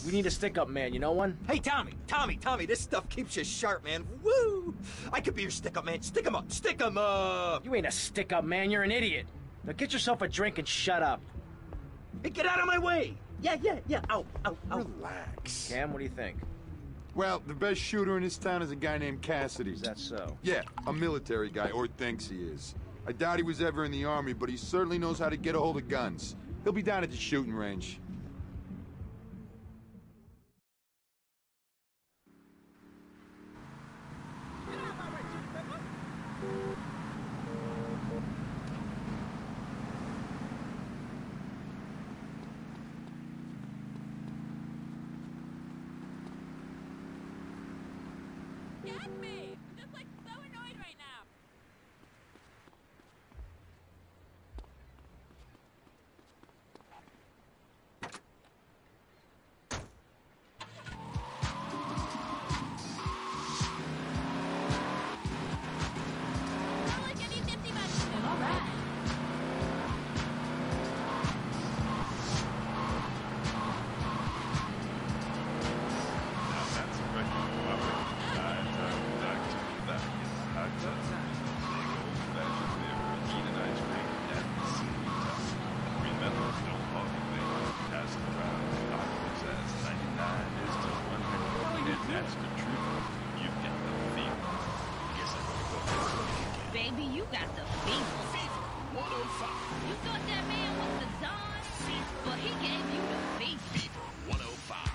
We need a stick-up man, you know one? Hey, Tommy, this stuff keeps you sharp, man. Woo! I could be your stick-up man. Stick 'em up, stick 'em up! You ain't a stick-up man, you're an idiot. Now get yourself a drink and shut up. Hey, get out of my way! Yeah, ow. Relax. Cam, what do you think? Well, the best shooter in this town is a guy named Cassidy. Is that so? Yeah, a military guy, or thinks he is. I doubt he was ever in the army, but he certainly knows how to get a hold of guns. He'll be down at the shooting range. Get me! I'm just like so annoyed right now. Not like any 50 bucks. All right. That's the truth. You've got the fever. Guess I'm gonna go get some again. Baby, you got the fever. Fever 105. You thought that man was the Don, but he gave you the fever. Fever 105.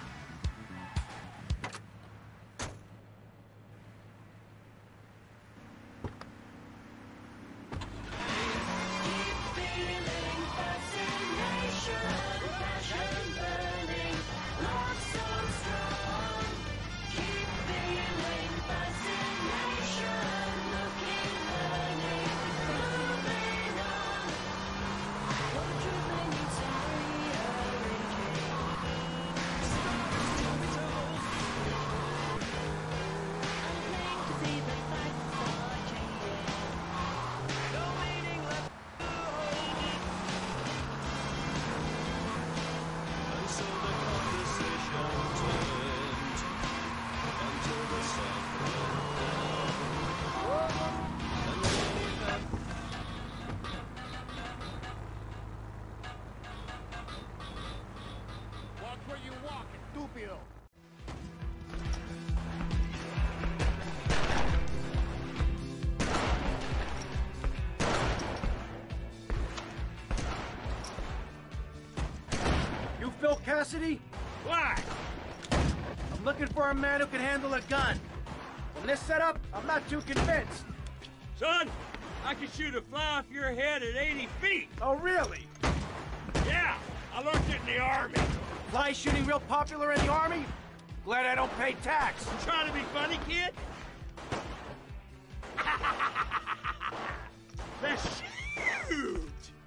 Watch where you walk, estúpido! You Phil Cassidy? Why? I'm looking for a man who can handle a gun. From this setup, I'm not too convinced. Son, I can shoot a fly off your head at 80 feet. Oh, really? Yeah, I learned it in the Army. Fly shooting real popular in the Army? Glad I don't pay tax. You trying to be funny, kid? Let's shoot!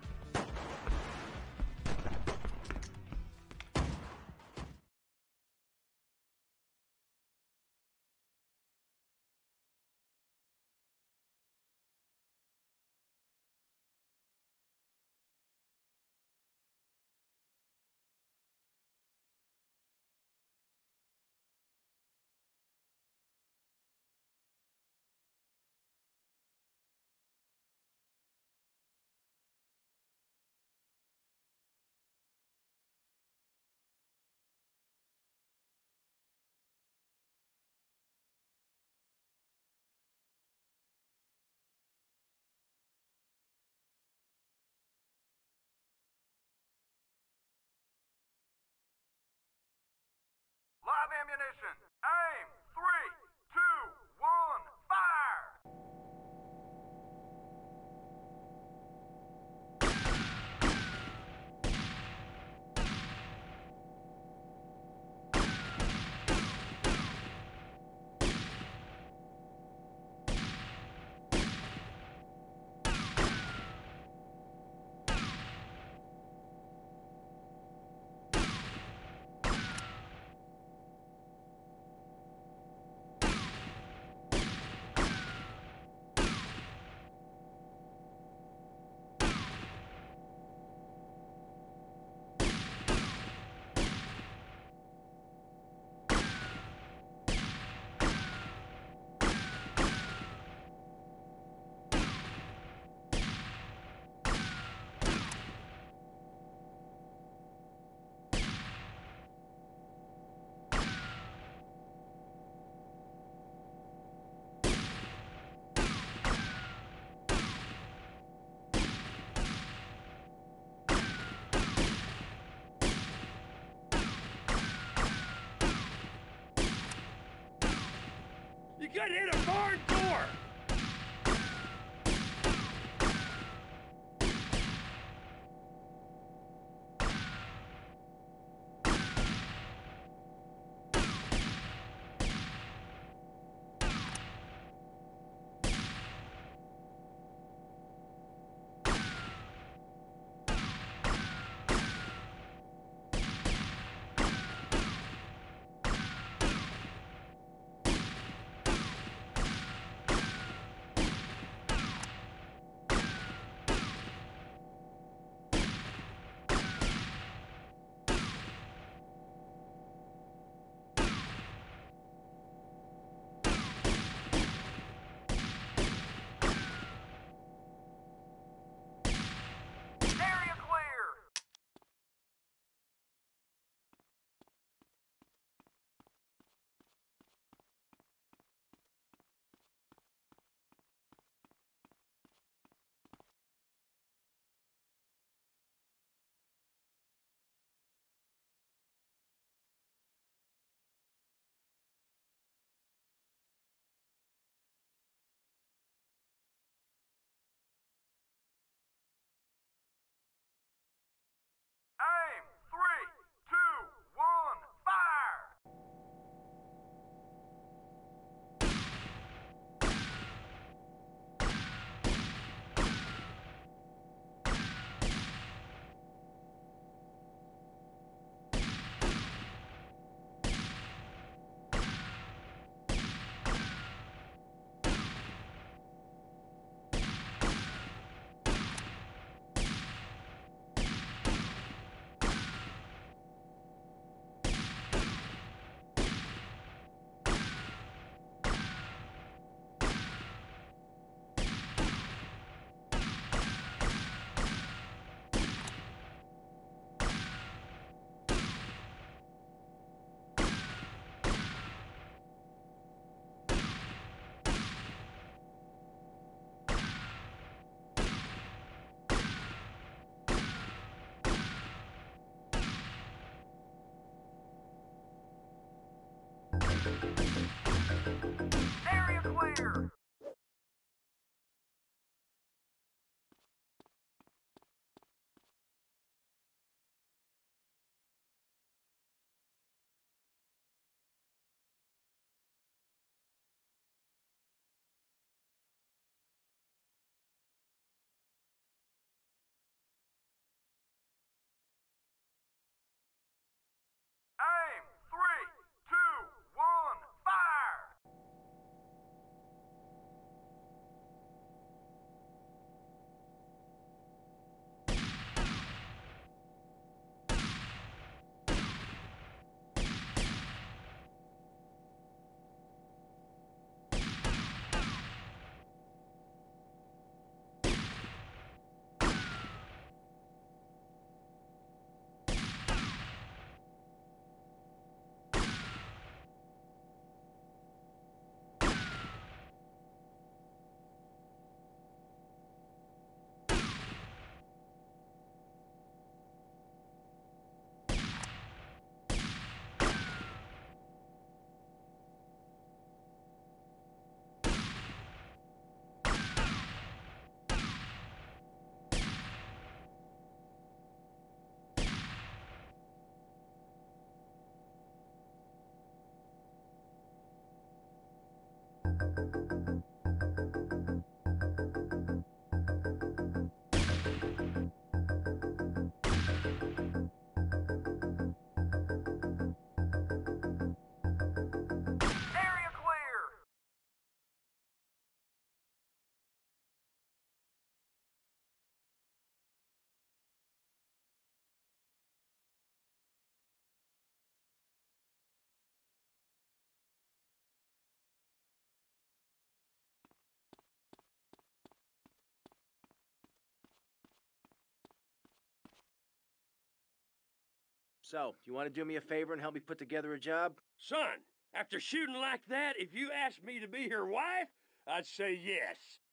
Live ammunition. Aim. 3, 2, 1, fire! Good hit a barn door! Area clear! Aim! 3, 2, 1, fire! Area clear! Aim! 3, 2, 1, fire! Area clear! So, you want to do me a favor and help me put together a job? Son, after shooting like that, if you asked me to be your wife, I'd say yes.